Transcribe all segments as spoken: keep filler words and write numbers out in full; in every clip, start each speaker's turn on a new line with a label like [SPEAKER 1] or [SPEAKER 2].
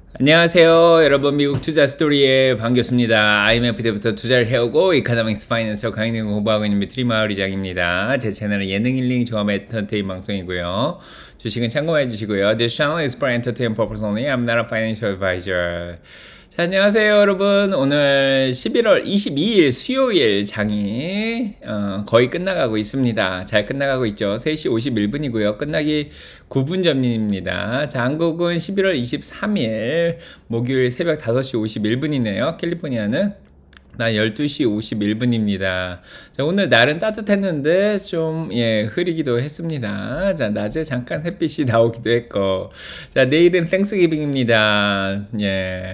[SPEAKER 1] 안녕하세요 여러분, 미국 투자 스토리에 반갑습니다. 아이엠에프 때부터 투자를 해오고 이코노믹스 파이낸스 강의를 공부하고 있는 미트리 마을이장입니다. 제 채널은 예능 힐링 종합 엔터테인 방송이고요. 주식은 참고해 주시고요. This channel is for entertainment purpose only. I'm not a financial advisor. 자, 안녕하세요 여러분. 오늘 십일월 이십이일 수요일 장이 어, 거의 끝나가고 있습니다. 잘 끝나가고 있죠. 세 시 오십일 분이고요 끝나기 구 분 전입니다. 자, 한국은 십일월 이십삼일 목요일 새벽 다섯 시 오십일 분이네요 캘리포니아는 나 열두 시 오십일 분입니다. 자, 오늘 날은 따뜻했는데 좀 예, 흐리기도 했습니다. 자, 낮에 잠깐 햇빛이 나오기도 했고. 자, 내일은 땡스기빙입니다. 예.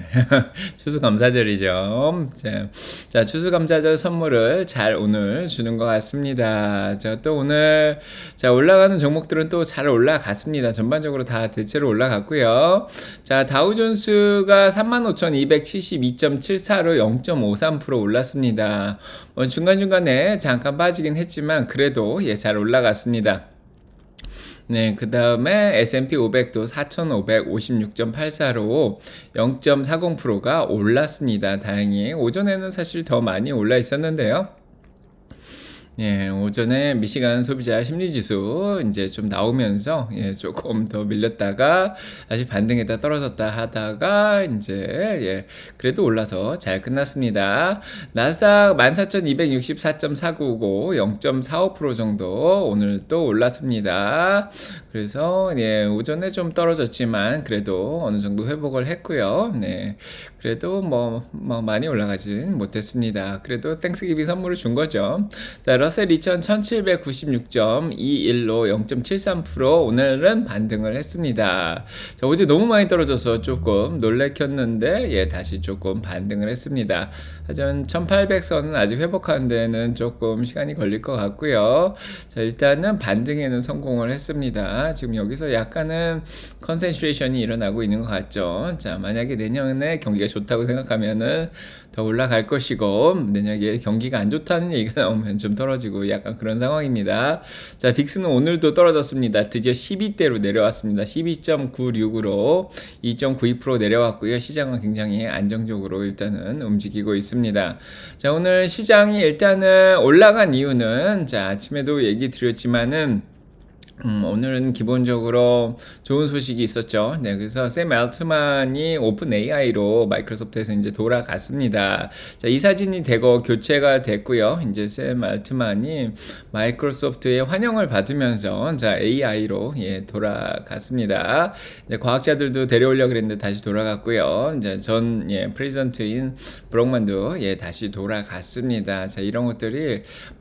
[SPEAKER 1] 추수감사절이죠. 자, 자, 추수감사절 선물을 잘 오늘 주는 것 같습니다. 자, 또 오늘 자, 올라가는 종목들은 또 잘 올라갔습니다. 전반적으로 다 대체로 올라갔고요. 자, 다우존스가 삼만 오천이백칠십이 점 칠사로 영 점 오삼 퍼센트 올랐습니다. 뭐 중간중간에 잠깐 빠지긴 했지만 그래도 예, 잘 올라갔습니다. 네, 그 다음에 에스 앤 피 오백도 사천오백오십육 점 팔사로 영 점 사공 퍼센트가 올랐습니다. 다행히 오전에는 사실 더 많이 올라 있었는데요. 예, 오전에 미시간 소비자 심리지수 이제 좀 나오면서 예, 조금 더 밀렸다가 다시 반등했다 떨어졌다 하다가 이제 예, 그래도 올라서 잘 끝났습니다. 나스닥 만 사천이백육십사 점 사구오 영 점 사오 퍼센트 정도 오늘 또 올랐습니다. 그래서 예, 오전에 좀 떨어졌지만 그래도 어느 정도 회복을 했고요. 네, 그래도 뭐, 뭐 많이 올라가진 못했습니다. 그래도 땡스기빙 선물을 준 거죠. 자, 러셀 이천 천칠백구십육 점 이일로 영 점 칠삼 퍼센트 오늘은 반등을 했습니다. 자, 어제 너무 많이 떨어져서 조금 놀래켰는데 예, 다시 조금 반등을 했습니다. 하지만 천팔백 선은 아직 회복하는 데는 조금 시간이 걸릴 것 같고요. 자, 일단은 반등에는 성공을 했습니다. 지금 여기서 약간은 컨센트레이션이 일어나고 있는 것 같죠. 자, 만약에 내년에 경기가 좋다고 생각하면은 더 올라갈 것이고, 내년에 경기가 안 좋다는 얘기가 나오면 좀 떨어지고 약간 그런 상황입니다. 자, 빅스는 오늘도 떨어졌습니다. 드디어 십이 대로 내려왔습니다. 십이 점 구육으로 이 점 구이 퍼센트 내려왔고요. 시장은 굉장히 안정적으로 일단은 움직이고 있습니다. 자, 오늘 시장이 일단은 올라간 이유는 자, 아침에도 얘기 드렸지만은 음, 오늘은 기본적으로 좋은 소식이 있었죠. 네, 그래서 샘 알트만이 오픈 에이아이로 마이크로소프트에서 이제 돌아갔습니다. 자, 이 사진이 대거 교체가 됐고요. 이제 샘 알트만이 마이크로소프트의 환영을 받으면서 자, 에이아이로 예, 돌아갔습니다. 이제 과학자들도 데려오려고 그랬는데 다시 돌아갔고요. 이제 전 예, 프레지던트인 브록만도 예, 다시 돌아갔습니다. 자, 이런 것들이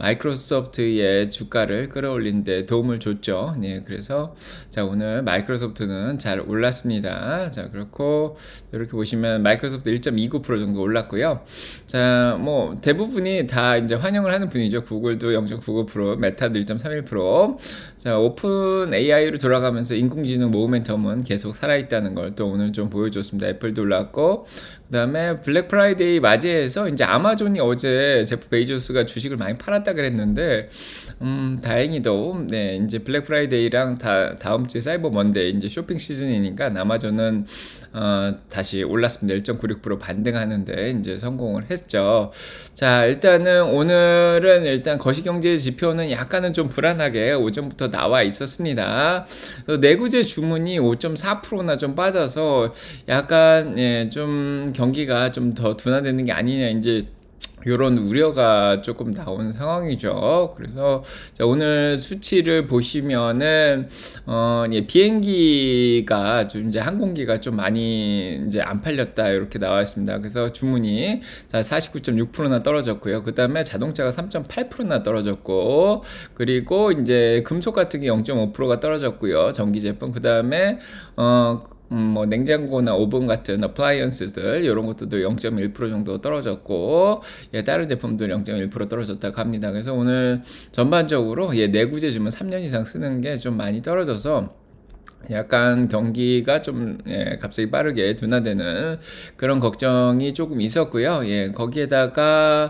[SPEAKER 1] 마이크로소프트의 주가를 끌어올리는 데 도움을 줬죠. 네, 그래서 자, 오늘 마이크로소프트는 잘 올랐습니다. 자, 그렇고 이렇게 보시면 마이크로소프트 일 점 이구 퍼센트 정도 올랐고요. 자, 뭐 대부분이 다 이제 환영을 하는 분위기죠. 구글도 영 점 구구 퍼센트, 메타도 일 점 삼일 퍼센트. 자, 오픈 에이아이로 돌아가면서 인공지능 모멘텀은 계속 살아있다는 걸 또 오늘 좀 보여줬습니다. 애플도 올랐고, 그 다음에 블랙 프라이데이 맞이해서 이제 아마존이 어제 제프 베이조스가 주식을 많이 팔았다 그랬는데, 음, 다행히도 네, 이제 블랙 프라이데이랑 다, 다음 주에 사이버 먼데이 이제 쇼핑 시즌이니까 아마존은 어, 다시 올랐습니다. 일 점 구육 퍼센트 반등하는데 이제 성공을 했죠. 자, 일단은 오늘은 일단 거시경제 지표는 약간은 좀 불안하게 오전부터 나와 있었습니다. 그래서 내구재 주문이 오 점 사 퍼센트나 좀 빠져서 약간 예, 좀 경기가 좀 더 둔화되는 게 아니냐 이제 이런 우려가 조금 나오는 상황이죠. 그래서 자, 오늘 수치를 보시면은 어, 예, 비행기가 좀 이제 항공기가 좀 많이 이제 안 팔렸다 이렇게 나와 있습니다. 그래서 주문이 다 사십구 점 육 퍼센트나 떨어졌고요. 그 다음에 자동차가 삼 점 팔 퍼센트나 떨어졌고, 그리고 이제 금속 같은 게 영 점 오 퍼센트가 떨어졌고요. 전기 제품. 그 다음에 어 음, 뭐 냉장고나 오븐 같은 어플라이언스들 이런 것들도 영 점 일 퍼센트 정도 떨어졌고, 예, 다른 제품도 영 점 일 퍼센트 떨어졌다고 합니다. 그래서 오늘 전반적으로 예, 내구재 주문 삼 년 이상 쓰는 게 좀 많이 떨어져서 약간 경기가 좀 예, 갑자기 빠르게 둔화되는 그런 걱정이 조금 있었고요. 예, 거기에다가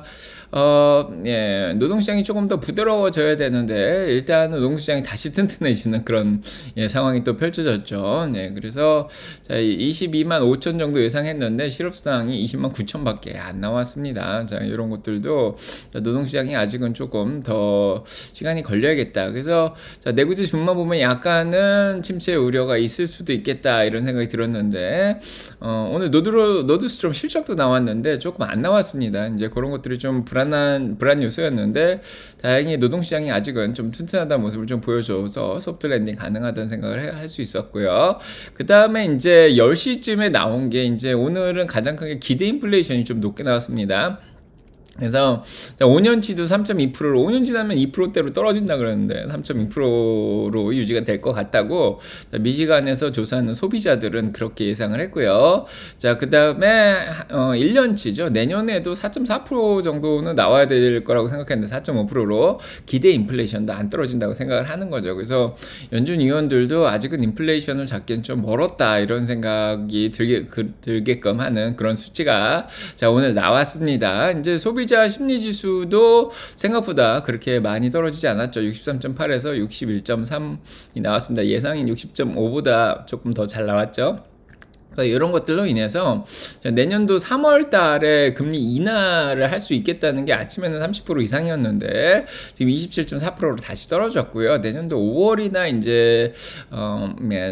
[SPEAKER 1] 어, 예, 노동시장이 조금 더 부드러워져야 되는데 일단 노동시장이 다시 튼튼해지는 그런 예, 상황이 또 펼쳐졌죠. 네, 그래서 자, 이십이만 오천 정도 예상했는데 실업수당이 이십만 구천밖에 안 나왔습니다. 자, 이런 것들도 자, 노동시장이 아직은 조금 더 시간이 걸려야겠다. 그래서 자, 내구재 준만 보면 약간은 침체 우려가 있을 수도 있겠다 이런 생각이 들었는데 어, 오늘 노드로 노드스트롬 실적도 나왔는데 조금 안 나왔습니다. 이제 그런 것들이 좀 불안한 불안 요소였는데 다행히 노동시장이 아직은 좀 튼튼하다는 모습을 좀 보여줘서 소프트 랜딩 가능하다는 생각을 할 수 있었고요. 그 다음에 이제 열 시쯤에 나온 게 이제 오늘은 가장 크게 기대 인플레이션이 좀 높게 나왔습니다. 그래서 오 년치도 삼 점 이 퍼센트로 오 년 지나면 이 퍼센트대로 떨어진다 그러는데 삼 점 이 퍼센트로 유지가 될 것 같다고 미시간에서 조사하는 소비자들은 그렇게 예상을 했고요. 자, 그 다음에 어, 일 년치죠. 내년에도 사 점 사 퍼센트 정도는 나와야 될 거라고 생각했는데 사 점 오 퍼센트로 기대 인플레이션도 안 떨어진다고 생각을 하는 거죠. 그래서 연준 위원들도 아직은 인플레이션을 잡기엔 좀 멀었다 이런 생각이 들게, 그, 들게끔 하는 그런 수치가 자 오늘 나왔습니다. 이제 소비 소비자 심리지수도 생각보다 그렇게 많이 떨어지지 않았죠. 육십삼 점 팔에서 육십일 점 삼이 나왔습니다. 예상인 육십 점 오보다 조금 더 잘 나왔죠. 이런 것들로 인해서 내년도 삼월 달에 금리 인하를 할 수 있겠다는 게 아침에는 삼십 퍼센트 이상이었는데 지금 이십칠 점 사 퍼센트로 다시 떨어졌고요. 내년도 오월이나 이제 어,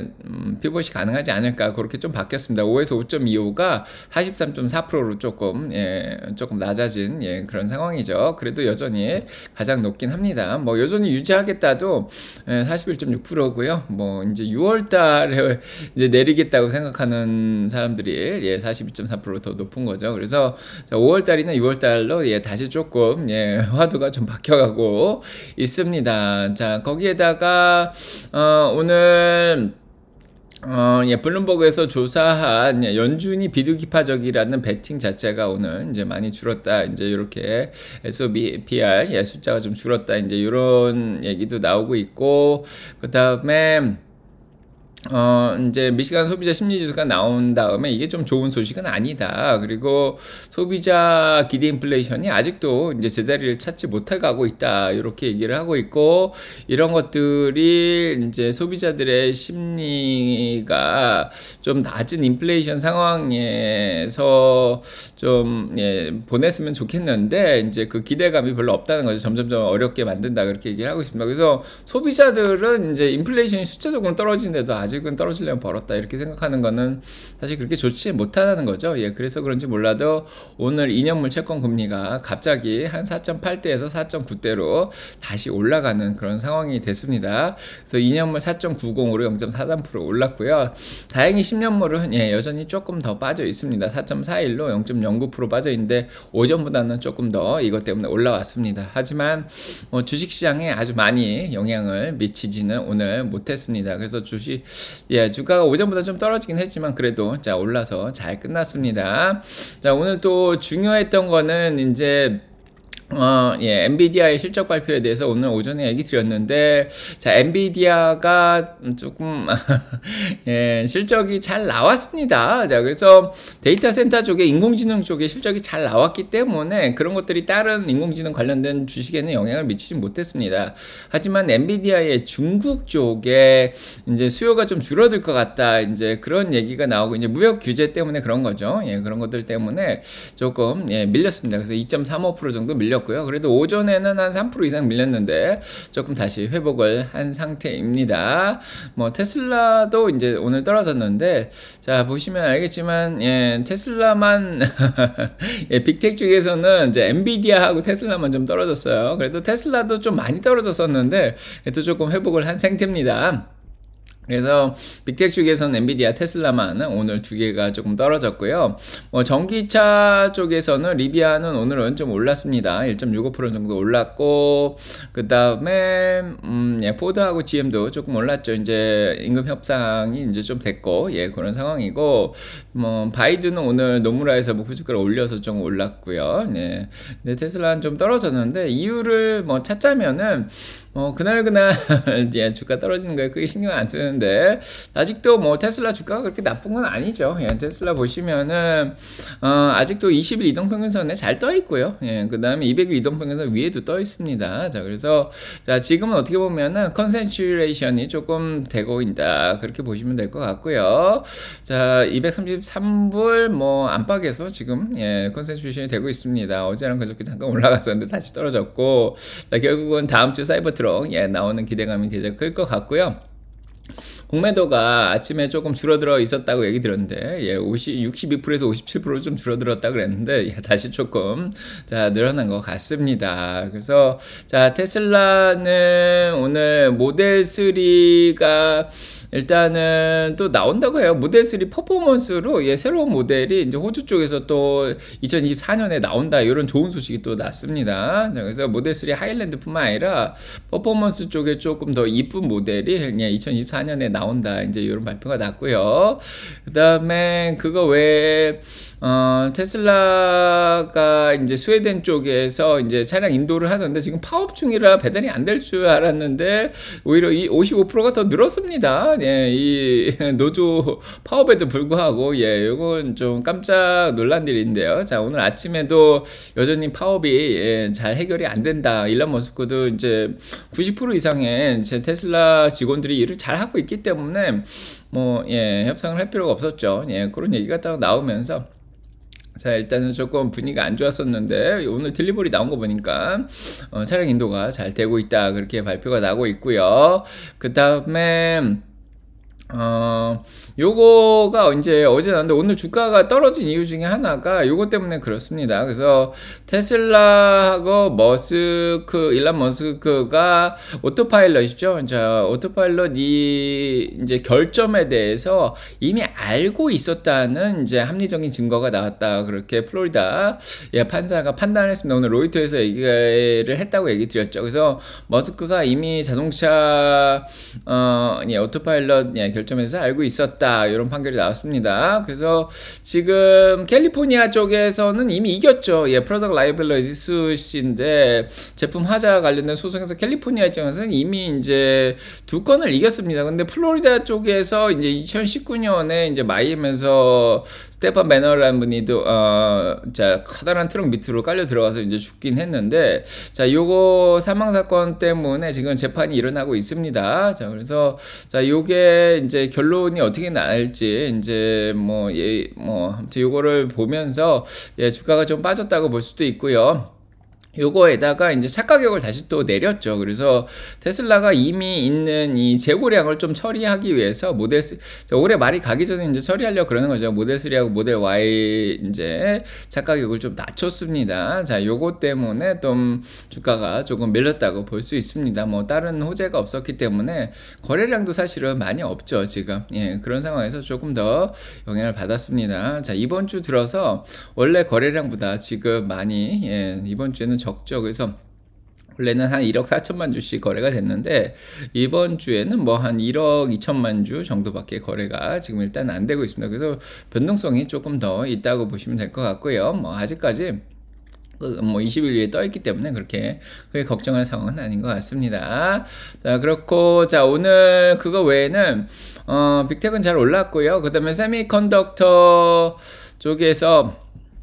[SPEAKER 1] 음, 피벗이 가능하지 않을까 그렇게 좀 바뀌었습니다. 오에서 오 점 이오가 사십삼 점 사 퍼센트로 조금 예, 조금 낮아진 예, 그런 상황이죠. 그래도 여전히 가장 높긴 합니다. 뭐 여전히 유지하겠다도 예, 사십일 점 육 퍼센트고요. 뭐 이제 유월 달에 이제 내리겠다고 생각하는 사람들이 예, 사십이 점 사 퍼센트 더 높은 거죠. 그래서 오월 달이나 유월 달로 예, 다시 조금 예, 화두가 좀 바뀌어가고 있습니다. 자, 거기에다가 어, 오늘 어, 예, 블룸버그에서 조사한 예, 연준이 비두기파적이라는 베팅 자체가 오늘 이제 많이 줄었다. 이제 이렇게 에스오비피알 예, 숫자가 좀 줄었다. 이제 이런 얘기도 나오고 있고, 그 다음에 어, 이제 미시간 소비자 심리지수가 나온 다음에 이게 좀 좋은 소식은 아니다. 그리고 소비자 기대 인플레이션이 아직도 이제 제자리를 찾지 못해 가고 있다. 이렇게 얘기를 하고 있고, 이런 것들이 이제 소비자들의 심리가 좀 낮은 인플레이션 상황에서 좀, 예, 보냈으면 좋겠는데, 이제 그 기대감이 별로 없다는 거죠. 점점점 어렵게 만든다. 그렇게 얘기를 하고 있습니다. 그래서 소비자들은 이제 인플레이션이 숫자적으로 떨어지는데도 아직 아직은 떨어지려면 벌었다 이렇게 생각하는 거는 사실 그렇게 좋지 못하다는 거죠. 예, 그래서 그런지 몰라도 오늘 이 년물 채권 금리가 갑자기 한 사 점 팔 대에서 사 점 구 대로 다시 올라가는 그런 상황이 됐습니다. 그래서 이 년물 사 점 구공으로 영 점 사삼 퍼센트 올랐고요. 다행히 십 년물은 예, 여전히 조금 더 빠져 있습니다. 사 점 사일로 영 점 영구 퍼센트 빠져 있는데 오전보다는 조금 더 이것 때문에 올라왔습니다. 하지만 뭐 주식시장에 아주 많이 영향을 미치지는 오늘 못했습니다. 그래서 주식 예, 주가가 오전보다 좀 떨어지긴 했지만 그래도 자 올라서 잘 끝났습니다. 자, 오늘 또 중요했던 거는 이제 어, 예, 엔비디아의 실적 발표에 대해서 오늘 오전에 얘기 드렸는데, 자, 엔비디아가 조금, 예, 실적이 잘 나왔습니다. 자, 그래서 데이터 센터 쪽에 인공지능 쪽에 실적이 잘 나왔기 때문에 그런 것들이 다른 인공지능 관련된 주식에는 영향을 미치지 못했습니다. 하지만 엔비디아의 중국 쪽에 이제 수요가 좀 줄어들 것 같다. 이제 그런 얘기가 나오고, 이제 무역 규제 때문에 그런 거죠. 예, 그런 것들 때문에 조금, 예, 밀렸습니다. 그래서 이 점 삼오 퍼센트 정도 밀렸 었고요. 그래도 오전에는 한 삼 퍼센트 이상 밀렸는데 조금 다시 회복을 한 상태입니다. 뭐 테슬라도 이제 오늘 떨어졌는데, 자 보시면 알겠지만 예, 테슬라만 예, 빅텍 쪽에서는 이제 엔비디아하고 테슬라만 좀 떨어졌어요. 그래도 테슬라도 좀 많이 떨어졌었는데 그래도 조금 회복을 한 상태입니다. 그래서 빅텍 쪽에서는 엔비디아, 테슬라만 오늘 두 개가 조금 떨어졌고요. 뭐 전기차 쪽에서는 리비아는 오늘은 좀 올랐습니다. 일 점 육오 퍼센트 정도 올랐고, 그 다음에 음, 예, 포드하고 지엠도 조금 올랐죠. 이제 임금 협상이 이제 좀 됐고, 예, 그런 상황이고, 뭐 바이든은 오늘 노무라에서 목표 주가를 올려서 좀 올랐고요. 네, 근데 테슬라는 좀 떨어졌는데 이유를 뭐 찾자면은 뭐 그날 그날 예, 주가 떨어지는 거에 크게 신경 안 쓰는 있는데 아직도 뭐 테슬라 주가가 그렇게 나쁜 건 아니죠. 예, 테슬라 보시면은 어, 아직도 이십 일 이동평균선에 잘 떠 있고요. 예, 그 다음에 이백 일 이동평균선 위에도 떠 있습니다. 자, 그래서 자, 지금은 어떻게 보면은 컨센츄레이션이 조금 되고 있다, 그렇게 보시면 될 것 같고요. 자, 이백삼십삼 불 뭐 안팎에서 지금 예, 컨센츄레이션이 되고 있습니다. 어제랑 그저께 잠깐 올라갔었는데 다시 떨어졌고, 자, 결국은 다음 주 사이버트럭 예, 나오는 기대감이 굉장히 클 것 같고요. 공매도가 아침에 조금 줄어들어 있었다고 얘기 들었는데, 예, 오십, 육십이 퍼센트에서 오십칠 퍼센트 좀 줄어들었다 그랬는데, 예, 다시 조금, 자, 늘어난 것 같습니다. 그래서, 자, 테슬라는 오늘 모델 쓰리가 일단은 또 나온다고 해요. 모델 쓰리 퍼포먼스로, 예, 새로운 모델이 이제 호주 쪽에서 또 이천이십사 년에 나온다, 이런 좋은 소식이 또 났습니다. 자, 그래서 모델 쓰리 하일랜드뿐만 아니라 퍼포먼스 쪽에 조금 더 이쁜 모델이 예, 이천이십사 년에 나온다, 이제 이런 발표가 났고요. 그 다음에 그거 외에 어, 테슬라가 이제 스웨덴 쪽에서 이제 차량 인도를 하는데 지금 파업 중이라 배달이 안 될 줄 알았는데 오히려 이 오십오 퍼센트가 더 늘었습니다. 예, 이 노조 파업에도 불구하고, 예, 요건 좀 깜짝 놀란 일인데요. 자, 오늘 아침에도 여전히 파업이 예, 잘 해결이 안 된다. 일론 머스크도 이제 구십 퍼센트 이상의 제 테슬라 직원들이 일을 잘 하고 있기 때문에 뭐, 예, 협상을 할 필요가 없었죠. 예, 그런 얘기가 딱 나오면서, 자, 일단은 조금 분위기가 안 좋았었는데 오늘 딜리버리 나온 거 보니까 어, 차량 인도가 잘 되고 있다, 그렇게 발표가 나고 있고요. 그 다음에 어, 요거가 이제 어제 나왔는데 오늘 주가가 떨어진 이유 중에 하나가 요거 때문에 그렇습니다. 그래서 테슬라하고 머스크, 일론 머스크가 오토파일럿이죠. 자, 오토파일럿 이 이제 결점에 대해서 이미 알고 있었다는 이제 합리적인 증거가 나왔다, 그렇게 플로리다 예, 판사가 판단했습니다. 오늘 로이터에서 얘기를 했다고 얘기 드렸죠. 그래서 머스크가 이미 자동차 어, 예, 오토파일럿 예, 결점에서 알고 있었다, 이런 판결이 나왔습니다. 그래서 지금 캘리포니아 쪽에서는 이미 이겼죠. 예, 프로덕트 라이빌리티 수인데 제품 하자 관련된 소송에서 캘리포니아 입장에서는 이미 이제 두 건을 이겼습니다. 근데 플로리다 쪽에서 이제 이천십구 년에 이제 마이애미에서 스테판 매너라는 분이 또, 어, 자, 커다란 트럭 밑으로 깔려 들어가서 이제 죽긴 했는데, 자, 요거 사망사건 때문에 지금 재판이 일어나고 있습니다. 자, 그래서, 자, 요게 이제 결론이 어떻게 날지, 이제 뭐, 예, 뭐, 아무튼 요거를 보면서, 예, 주가가 좀 빠졌다고 볼 수도 있고요. 요거에다가 이제 차가격을 다시 또 내렸죠. 그래서 테슬라가 이미 있는 이 재고량을 좀 처리하기 위해서 모델 쓰리, 올해 말이 가기 전에 이제 처리하려고 그러는 거죠. 모델 쓰리하고 모델 Y 이제 차가격을 좀 낮췄습니다. 자, 요거 때문에 좀 주가가 조금 밀렸다고 볼 수 있습니다. 뭐 다른 호재가 없었기 때문에 거래량도 사실은 많이 없죠, 지금. 예, 그런 상황에서 조금 더 영향을 받았습니다. 자, 이번 주 들어서 원래 거래량보다 지금 많이, 예, 이번 주에는 적죠. 그래서 원래는 한 일억 사천만 주씩 거래가 됐는데 이번 주에는 뭐 한 일억 이천만 주 정도밖에 거래가 지금 일단 안 되고 있습니다. 그래서 변동성이 조금 더 있다고 보시면 될 것 같고요. 뭐 아직까지 뭐 이십 일 위에 떠 있기 때문에 그렇게 크게 걱정할 상황은 아닌 것 같습니다. 자, 그렇고, 자, 오늘 그거 외에는 어, 빅텍은 잘 올랐고요. 그 다음에 세미컨덕터 쪽에서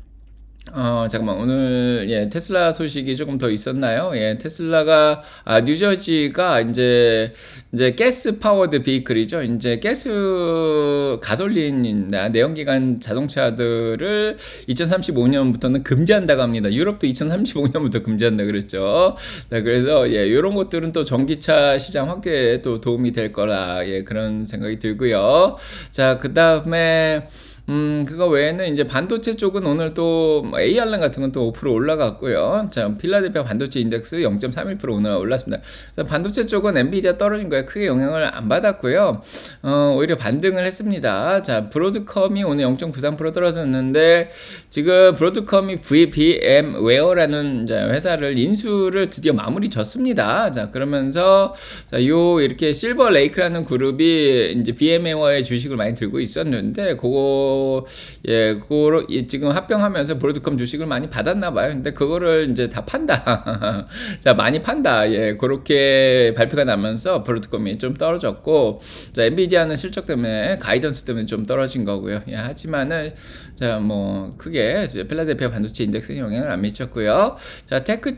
[SPEAKER 1] 어, 잠깐만, 오늘, 예, 테슬라 소식이 조금 더 있었나요? 예, 테슬라가, 아, 뉴저지가 이제, 이제 가스 파워드 비클이죠. 이제 가스, 가솔린이나 내연기관 자동차들을 이천삼십오 년부터는 금지한다고 합니다. 유럽도 이천삼십오 년부터 금지한다 그랬죠. 자, 그래서, 예, 요런 것들은 또 전기차 시장 확대에 또 도움이 될 거라, 예, 그런 생각이 들고요. 자, 그 다음에, 음, 그거 외에는 이제 반도체 쪽은 오늘 또 에이알엠 같은 건 또 오 퍼센트 올라갔고요. 자, 필라델피아 반도체 인덱스 영 점 삼일 퍼센트 오늘 올랐습니다. 그래서 반도체 쪽은 엔비디아 떨어진 거에 크게 영향을 안 받았고요. 어, 오히려 반등을 했습니다. 자, 브로드컴이 오늘 영 점 구삼 퍼센트 떨어졌는데 지금 브로드컴이 브이비엠웨어라는 회사를 인수를 드디어 마무리 졌습니다. 자, 그러면서 자, 요 이렇게 실버레이크라는 그룹이 이제 비엠웨어의 주식을 많이 들고 있었는데 그거 또, 예, 그거로, 예, 지금 합병하면서 브로드컴 주식을 많이 받았나 봐요. 근데 그거를 이제 다 판다. 자, 많이 판다. 예, 그렇게 발표가 나면서 브로드컴이 좀 떨어졌고, 자, 엔비디아는 실적 때문에, 가이던스 때문에 좀 떨어진 거고요. 예, 하지만은, 자, 뭐, 크게 필라델피아 반도체 인덱스에 영향을 안 미쳤고요. 자, 테크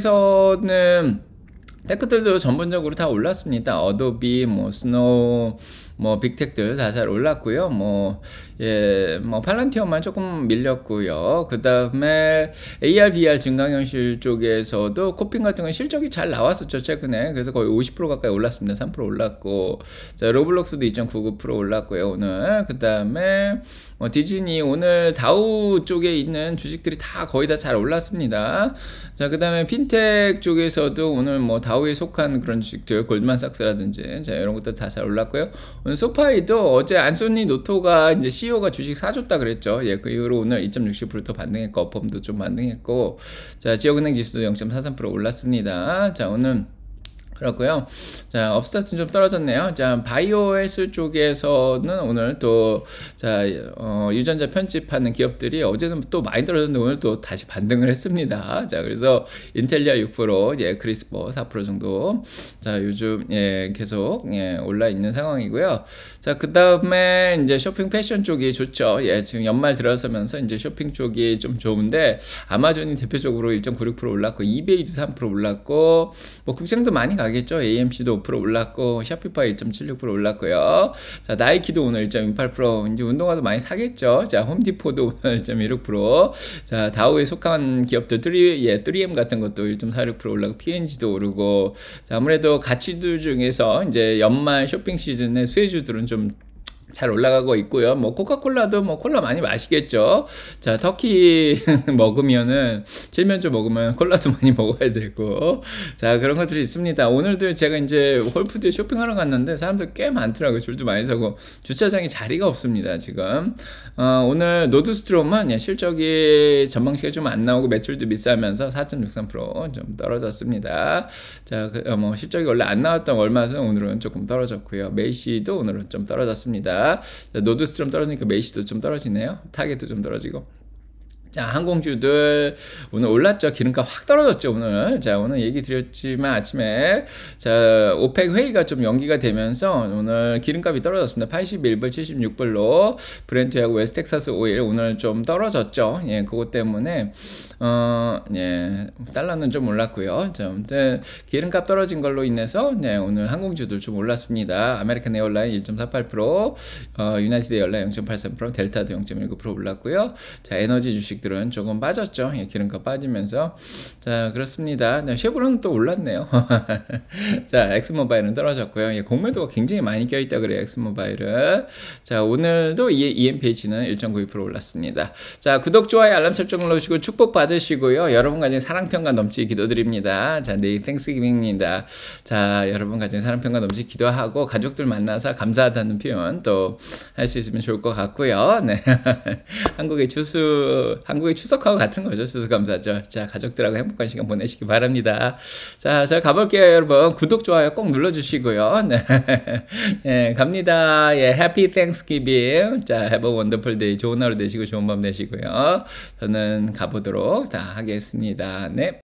[SPEAKER 1] 쪽에서는, 테크들도 전반적으로 다 올랐습니다. 어도비, 뭐, 스노우, 뭐, 빅텍들 다 잘 올랐고요. 뭐, 예, 뭐, 팔란티엄만 조금 밀렸고요. 그 다음에 에이알, 브이알 증강현실 쪽에서도 코핀 같은 건 실적이 잘 나왔었죠, 최근에. 그래서 거의 오십 퍼센트 가까이 올랐습니다. 삼 퍼센트 올랐고. 자, 로블록스도 이 점 구구 퍼센트 올랐고요, 오늘. 그 다음에, 뭐, 디즈니, 오늘 다우 쪽에 있는 주식들이 다 거의 다 잘 올랐습니다. 자, 그 다음에 핀텍 쪽에서도 오늘 뭐, 다우에 속한 그런 주식들, 골드만삭스라든지, 자, 이런 것들 다 잘 올랐고요. 오늘 소파이도 어제 안소니 노토가 이제 씨이오가 주식 사줬다 그랬죠. 예, 그 이후로 오늘 이 점 육칠 퍼센트 반등했고, 어펌도 좀 반등했고, 자, 지역은행 지수도 영 점 사삼 퍼센트 올랐습니다. 자, 오늘 그렇고요. 자, 업스타트는 좀 떨어졌네요. 자, 바이오에스 쪽에서는 오늘 또, 자, 어, 유전자 편집하는 기업들이 어제는 또 많이 떨어졌는데 오늘 또 다시 반등을 했습니다. 자, 그래서 인텔리아 육 퍼센트, 예, 크리스퍼 사 퍼센트 정도. 자, 요즘, 예, 계속, 예, 올라 있는 상황이고요. 자, 그 다음에 이제 쇼핑 패션 쪽이 좋죠. 예, 지금 연말 들어서면서 이제 쇼핑 쪽이 좀 좋은데, 아마존이 대표적으로 일 점 구육 퍼센트 올랐고, 이베이도 삼 퍼센트 올랐고, 뭐, 국장도 많이 가겠죠. 에이엠씨도 오 퍼센트 올랐고, 샤피파이 일 점 칠육 퍼센트 올랐고요. 자, 나이키도 오늘 일 점 이팔 퍼센트, 이제 운동화도 많이 사겠죠. 자, 홈디포도 오늘 일 점 일육 퍼센트, 자, 다우에 속한 기업들, 쓰리, 예, 쓰리엠 같은 것도 일 점 사육 퍼센트 올라고, 피엔지도 오르고, 자, 아무래도 가치들 중에서 이제 연말 쇼핑 시즌에 수혜주들은 좀 잘 올라가고 있고요. 뭐 코카콜라도 뭐 콜라 많이 마시겠죠. 자, 터키 먹으면은 칠면조 먹으면 콜라도 많이 먹어야 되고, 자, 그런 것들이 있습니다. 오늘도 제가 이제 홀푸드에 쇼핑하러 갔는데 사람들 꽤 많더라고요. 줄도 많이 서고 주차장에 자리가 없습니다, 지금. 어, 오늘 노드스트롬은 예, 실적이 전망치가 좀 안 나오고 매출도 비싸면서 사 점 육삼 퍼센트 좀 떨어졌습니다. 자, 그, 어, 뭐 실적이 원래 안 나왔던 월마트는 오늘은 조금 떨어졌고요. 메이시도 오늘은 좀 떨어졌습니다. 노드스트롬 떨어지니까 메이시도 좀 떨어지네요. 타겟도 좀 떨어지고. 자, 항공주들 오늘 올랐죠. 기름값 확 떨어졌죠, 오늘. 자, 오늘 얘기 드렸지만 아침에 자, 오펙 회의가 좀 연기가 되면서 오늘 기름값이 떨어졌습니다. 팔십일 불, 칠십육 불로 브렌트하고 웨스텍사스 오일 오늘 좀 떨어졌죠. 예, 그것 때문에 어, 예, 달러는 좀 올랐고요. 자, 아무튼 기름값 떨어진 걸로 인해서 네, 오늘 항공주들 좀 올랐습니다. 아메리칸 에어라인 일 점 사팔 퍼센트, 어, 유나이티드 에어라인 영 점 팔삼 퍼센트, 델타도 영 점 일구 퍼센트 올랐고요. 자, 에너지 주식 들은 조금 빠졌죠. 예, 기름값 빠지면서. 자, 그렇습니다. 네, 쉐보론은 또 올랐네요. 자, 엑스모바일은 떨어졌고요. 예, 공매도가 굉장히 많이 껴있다 그래요, 엑스모바일은. 자, 오늘도 이엠피에이치는 일 점 구이 퍼센트 올랐습니다. 자, 구독, 좋아요, 알람 설정 눌러주시고 축복 받으시고요. 여러분 가정에 사랑평가 넘치게 기도드립니다. 자, 내일 땡스기빙입니다. 자, 여러분 가정에 사랑평가 넘치게 기도하고 가족들 만나서 감사하다는 표현 또 할 수 있으면 좋을 것 같고요. 네. 한국의 주수 한국의 추석하고 같은 거죠. 추수감사절. 자, 가족들하고 행복한 시간 보내시기 바랍니다. 자, 저 가볼게요, 여러분. 구독, 좋아요 꼭 눌러주시고요. 네, 네, 갑니다. 예, Happy Thanksgiving. 자, Have a wonderful day. 좋은 하루 되시고 좋은 밤 되시고요. 저는 가보도록 다 하겠습니다. 네.